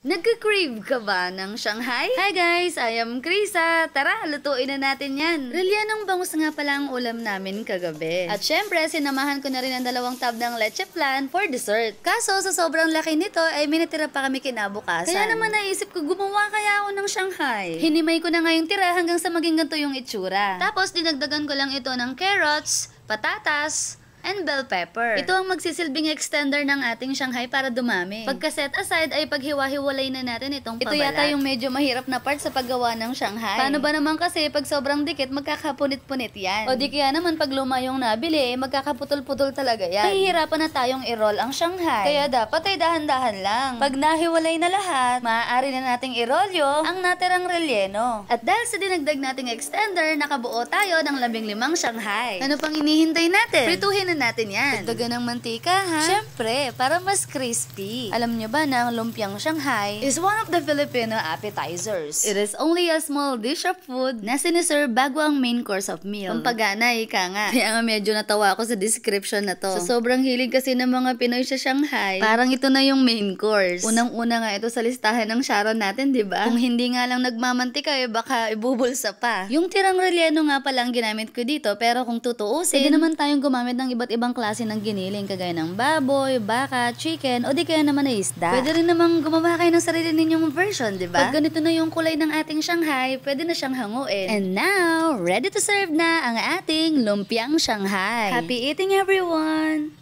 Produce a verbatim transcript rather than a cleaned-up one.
Nagka-crave ka ba ng Shanghai? Hi guys, I am Krisa. Tara, lutuin na natin yan. Relyanong bangus nga pala ang ulam namin kagabi. At syempre, sinamahan ko na rin ang dalawang tab ng leche flan for dessert. Kaso, sa sobrang laki nito, ay minitira pa kami kinabukasan. Kaya naman naisip ko, gumawa kaya ako ng Shanghai. Hinimay ko na nga yung tira hanggang sa maging ganito yung itsura. Tapos, dinagdagan ko lang ito ng carrots, patatas, and bell pepper. Ito ang magsisilbing extender ng ating Shanghai para dumami. Pagka set aside ay paghiwa-hiwalay na natin itong pabalat. Ito yata yung medyo mahirap na part sa paggawa ng Shanghai. Paano ba naman kasi pag sobrang dikit magkakapunit-punit yan? O di kaya naman pag luma yung nabili, magkakaputol-putol talaga yan. Mahihirapan na tayong i-roll ang Shanghai. Kaya dapat ay dahan-dahan lang. Pag nahiwalay na lahat, maaari na nating i-rolyo ang natirang relleno. At dahil sa dinagdag nating extender, nakabuo tayo ng labing limang Shanghai. Ano pang inihintay natin? Prituhin natin yan. Dagdagan ng mantika, ha? Syempre, para mas crispy. Alam nyo ba na ang lumpiang Shanghai is one of the Filipino appetizers. It is only a small dish of food na siniserve bago ang main course of meal. Pampagana, ika nga. Kaya nga medyo natawa ako sa description na to. Sa sobrang hilig kasi ng mga Pinoy sa Shanghai, parang ito na yung main course. Unang-una nga ito sa listahan ng Sharon natin, di ba? Kung hindi nga lang nagmamantika, eh baka ibubulsa pa. Yung tirang relleno nga pala ang ginamit ko dito, pero kung tutuusin, pwede naman tayong gumamit ng iba iba't ibang klase ng giniling kagaya ng baboy, baka, chicken, o di kaya naman ay isda. Pwede rin namang gumawa kayo ng sarili ninyong version, di ba? Pag ganito na yung kulay ng ating Shanghai, pwede na siyang hanguin. And now, ready to serve na ang ating lumpiang Shanghai. Happy eating everyone!